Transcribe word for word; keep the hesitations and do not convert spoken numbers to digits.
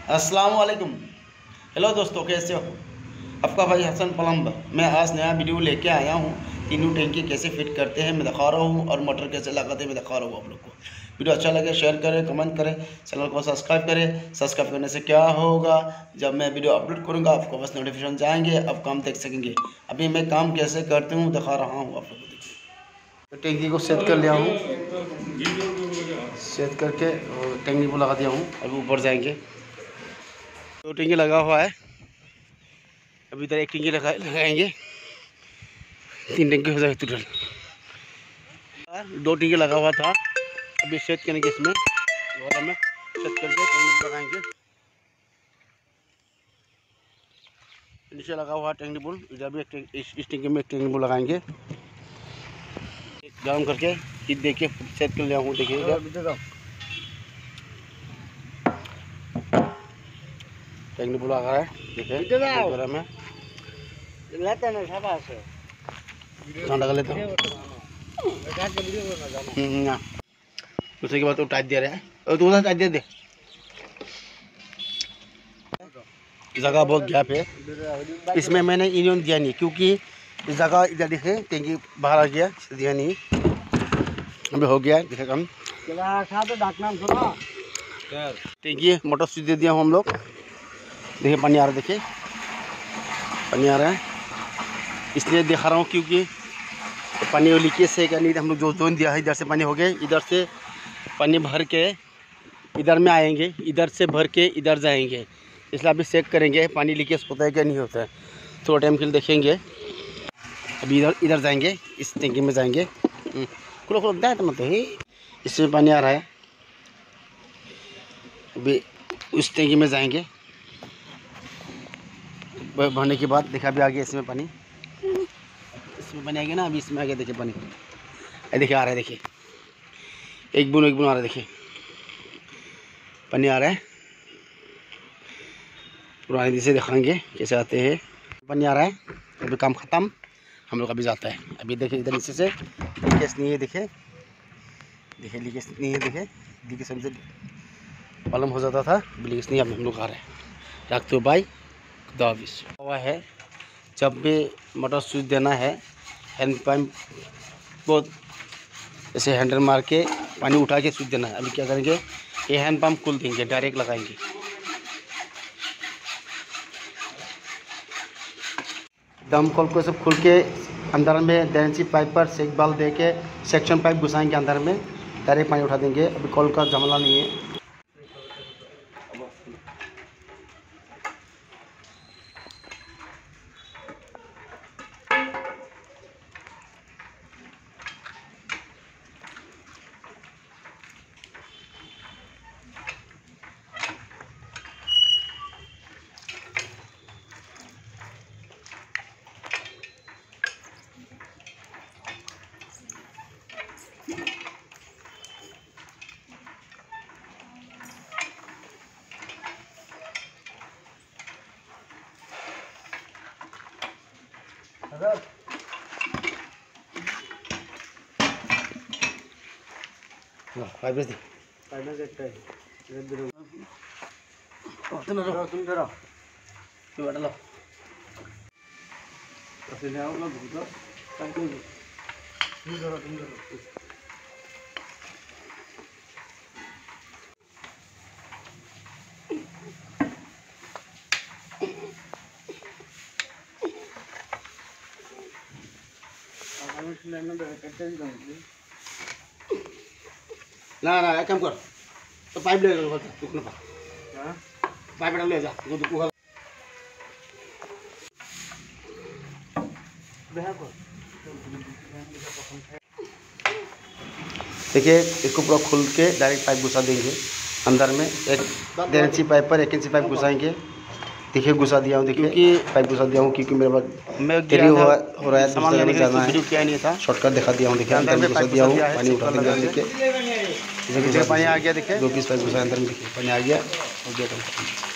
अस्सलाम वालेकुम। हेलो दोस्तों, कैसे हो? आपका भाई हसन प्लम्बर। मैं आज नया वीडियो लेके आया हूँ। तीनों टैंकी कैसे फिट करते हैं मैं दिखा रहा हूँ, और मोटर कैसे लगाते हैं मैं दिखा रहा हूँ आप लोग को। वीडियो अच्छा लगे शेयर करें, कमेंट करें, चैनल को सब्सक्राइब करें। सब्सक्राइब करने से क्या होगा, जब मैं वीडियो अपलोड करूँगा आपको बस नोटिफिकेशन जाएंगे, आप काम देख सकेंगे। अभी मैं काम कैसे करती हूँ दिखा रहा हूँ आप लोग को। देखिए, टैंकी को सेट कर लिया हूँ, सेट करके टैंकी को लगा दिया हूँ। अभी ऊपर जाएंगे। दो टैंकी लगा हुआ है, अभी इधर एक टैंकी लगा लगाएंगे, तीन टैंकी हो जाएगा टोटल। दो टैंकी लगा हुआ था, अभी सेट करेंगे इसमें वाला में सेट करके टैंकी लगाएंगे। नीचे लगा हुआ टैंकी पुल, इधर भी एक इस टैंकी में एक टैंकी पुल लगाएंगे। गर्म करके हीट दे के सेट कर लिया हूँ। देखिए इधर टैंकी पुल लगा है, देखिए गर्म है। ठंडा कर लेते हैं, दूसरे के बाद तो टाइट दे रहा है, और तो उधर टाइट दे दे। जगह बहुत गैप है, इसमें मैंने यूनियन दिया नहीं, क्योंकि इस जगह इधर देखे टैंकी बाहर आ गया, दिया नहीं। अभी हो गया देखे कम टैंकी मोटर स्विच दे दिया हूँ हम लोग। देखिए पानी आ रहा है, देखिए पानी आ रहा है, इसलिए दिखा रहा हूँ क्योंकि पानी लीकेज से क्या नहीं। हम लोग जो जोन दिया है इधर से पानी हो गए, इधर से पानी भर के इधर में आएंगे, इधर से भर के इधर जाएंगे, इसलिए अभी चेक करेंगे पानी लीकेज होता है क्या नहीं होता है। थोड़ा टाइम के लिए देखेंगे। अभी इधर इधर जाएंगे, इस टैंकी में जाएंगे। खुला खुला है तो मतलब इसमें पानी आ रहा है। अभी उस टैंकी में जाएंगे, भरने के बाद देखा अभी आ गया इसमें पानी, इसमें पानी आ गया ना। अभी इसमें आ गया, देखिए पानी देखिए आ रहा है, देखिए एक बूंद एक बूंद आ रहा है, देखिए पानी आ रहा है। पुराने दिन से दिखाएंगे कैसे आते हैं। पानी आ रहा है, अभी काम ख़त्म, हम लोग अभी जाता है। अभी देखिए इधर नीचे से लीकेज नहीं है, देखिए देखिए लीकेज नहीं है, देखिए लीकेज से प्रॉब्लम हो जाता था, लीकेज नहीं। अभी हम लोग आ रहे हैं, रखते हो बाई दाविश हुआ है। जब भी मोटर स्विच देना है, हैंड पंप को ऐसे हैंडल मार के पानी उठा के स्विच देना है। अभी क्या करेंगे, ये हैंड पंप खोल देंगे, डायरेक्ट लगाएंगे। दमकल को सब खोल के अंदर में डेंसी पाइप पर सेक बाल दे के सेक्शन पाइप घुसाएंगे अंदर में, डायरेक्ट पानी उठा देंगे। अभी कॉल का झमेला नहीं है। फाइव बजे फाइव बजे एक टाइम इधर दे दो। तुम लो तुम करो तुम बैठ लो, तो ले आओ लोग तो टाइम को तुम करो तुम करो। ना ना एक काम कर, तो पाइप ले लो, दुकान पर हां पाइप डाल ले जा, वो दुकान देखिए। इसको पूरा खोल के डायरेक्ट पाइप घुसा देंगे अंदर में। एक डेढ़ इंची पाइप पर एक इंची पाइप घुसाएंगे। देखिए घुसा दिया हूँ, देखिए कि पाइप घुसा दिया हूँ, क्योंकि मेरे पास मैं देरी हो हो रहा है, सामान लेने के लिए वीडियो क्या नहीं था, शॉर्टकट दिखा दिया हूँ। देखिए अंदर में घुसा दिया हूँ, पानी उठा देंगे। देखिए पानी आ गया, देखिए दो पीस पाइप घुसा अंदर में, देखिए पानी आ गया, हो गया।